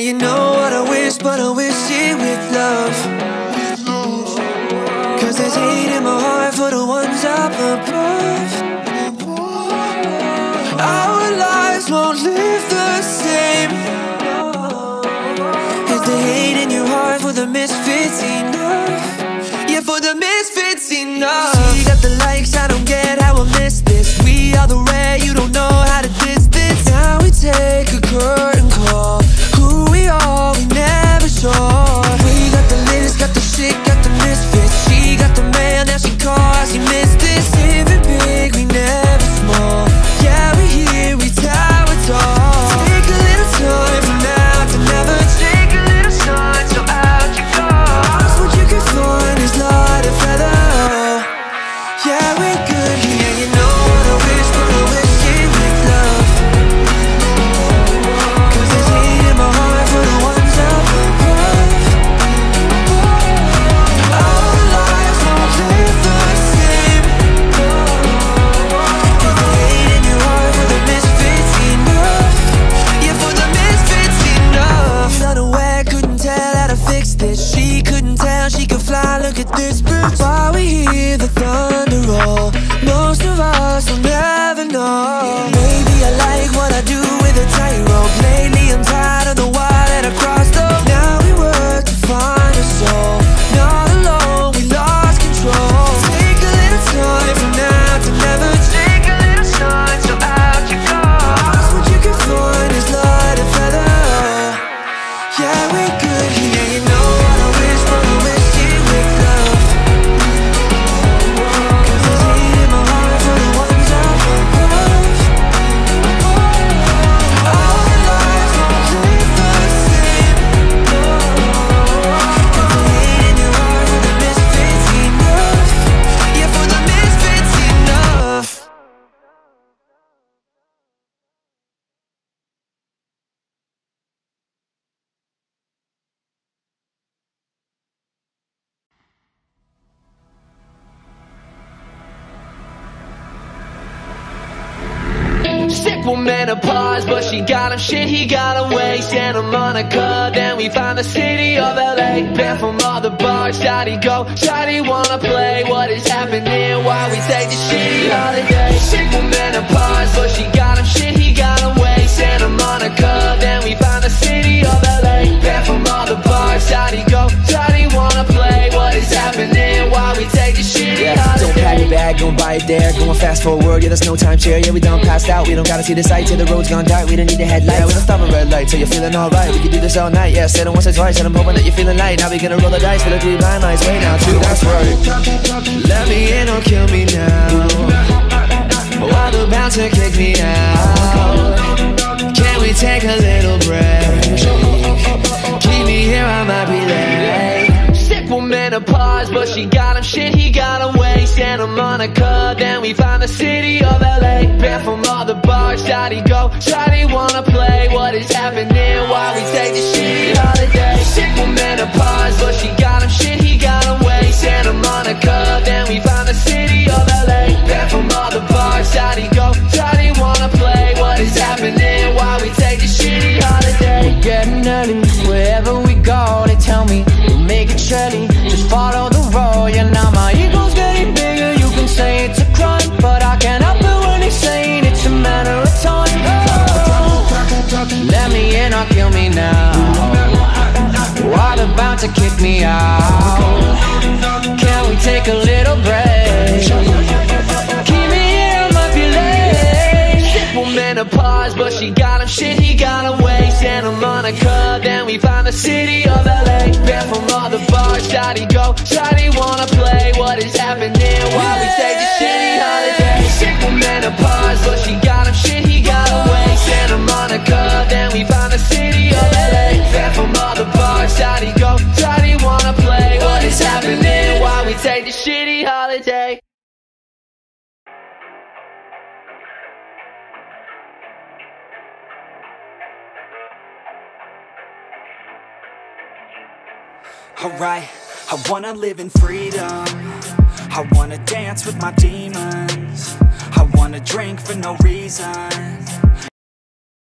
you know what I wish, but I wish it with love. Cause there's hate in my heart for the ones up above. Our lives won't live the same. Is the hate in your heart for the misfits enough? Yeah, for the misfits enough. She got the likes, I don't get how I missed this. We are the rare, you don't know how to distance. Now we take a curtain call. Who we are, we never saw. We got the latest, got the shit, got the misfits. She got the mail, now she calls, she missed this. Living big, we never small. Yeah, we here, we tower tall. Take a little time from now to never. Take a little time, so out you go. That's what you can find is light and feather. Yeah, we're good, yeah, you know what I wish, but I wish it with love. Cause there's hate in my heart for the ones up above. Our lives won't live the same. Is the hate in your heart for the misfits enough? Yeah, for the misfits enough. Unaware, couldn't tell how to fix this. She couldn't tell she could fly, look at this bitch. While we hear the thunder roll, most of us will never know. Maybe I like what I do with a tightrope. Lately I'm tired of the wire that I crossed though. Now we work to find a soul. Not alone, we lost control. Take a little time from now to never. Take a little time, so out you go. That's what you can find is light and feather. Yeah, we're good, yeah, you know what I wish, but I wish it with love. Cause there's hate in my heart for the ones up above. Our lives won't live the same. Is the hate in your heart for the misfits enough? Yeah, for the misfits enough. Sick woman apart, but she got him shit, he got him way. Santa Monica, then we find the city of LA. Banned from all the bars, shawty go, shawty wanna play. What is happening while we take this shitty holiday? Sick woman apart, but she got him shit, he got him way. Santa Monica, then we find the city of LA. Banned from all the bars, shawty go, shawty wanna play. What is happening while we take this shitty holiday? Don't pack your bag, don't buy it there. Going fast forward, yeah, there's no time share. Yeah, we done passed out, we don't gotta see the sights. Yeah, the road's gone dark, we don't need the headlights. Yeah, we don't stop at red lights, so you're feeling alright. We can do this all night, yeah, said it once or twice. And I'm hoping that you're feeling light. Now we gonna roll the dice for the 3 blind mice. Wait now, 2, that's right. Let me in or kill me now. While the bouncer kick me out. Can we take a little break? Keep me here, I might be late. Sick woman apart, but she got him shit, he got him way. Santa Monica, then we find the city of LA. Banned from all the bars, shawty go, shawty wanna play. What is happening while we take this shitty holiday? Sick woman apart, but she got him shit, he got him way. Santa Monica, then we find the city of LA. Banned from all the bars, shawty go, shawty wanna play. What is happening while we take this shitty holiday? We're getting early, wherever we go, they tell me we'll make it surely. Just follow the road, yeah, now my ego's getting bigger. You can say it's a crime, but I can't help it when you're saying it's a matter of time. Oh, let me in or kill me now. What about to kick me out? Can we take a little break? Keep me here, I might be late. Sick woman apart, but she got him shit, he got him way. Santa Monica, then we find the city of LA. Banned from all the bars, shawty go, shawty wanna play. What is happening while we take this shitty holiday? Sick woman apart, but she got him shit, he got him way. Santa Monica, then we find the city of LA. Banned from all the bars, shawty go, shawty wanna play. What is happening while we take this shitty holiday? Alright, I wanna live in freedom. I wanna dance with my demons. I wanna drink for no reason.